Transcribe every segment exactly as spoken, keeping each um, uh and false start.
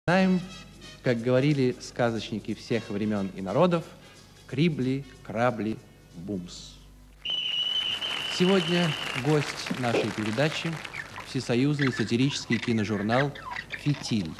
Знаем, как говорили сказочники всех времен и народов, крибли, крабли, бумс. Сегодня гость нашей передачи – всесоюзный сатирический киножурнал «Фитиль».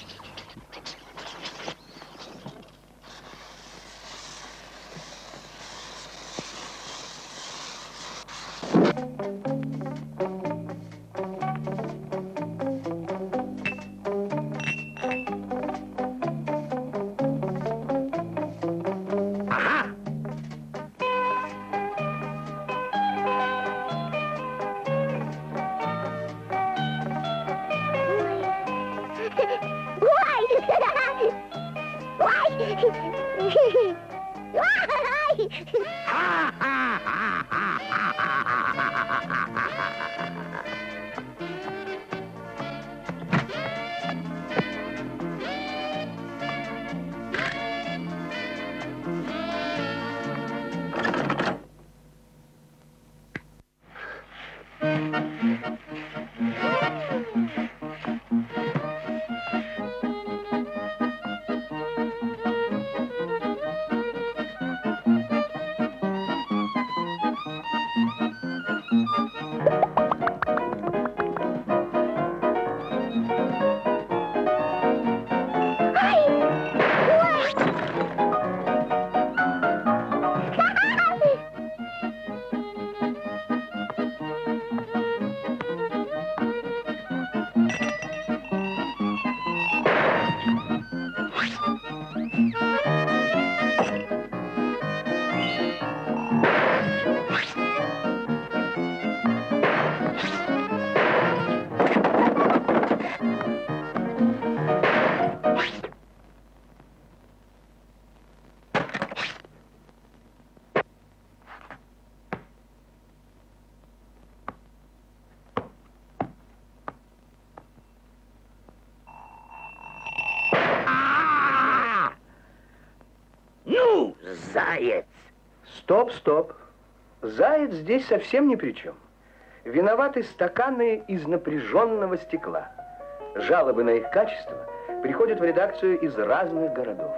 Заяц! Стоп, стоп. Заяц здесь совсем ни при чем. Виноваты стаканы из напряженного стекла. Жалобы на их качество приходят в редакцию из разных городов.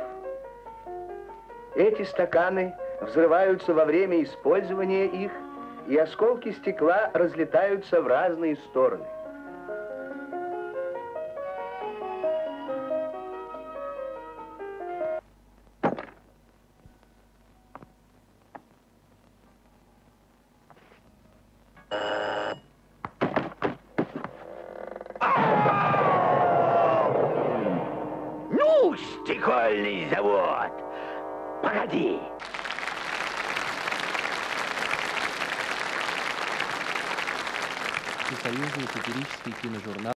Эти стаканы взрываются во время использования их, и осколки стекла разлетаются в разные стороны. Ну, стекольный завод! Погоди! Всесоюзный сатирический киножурнал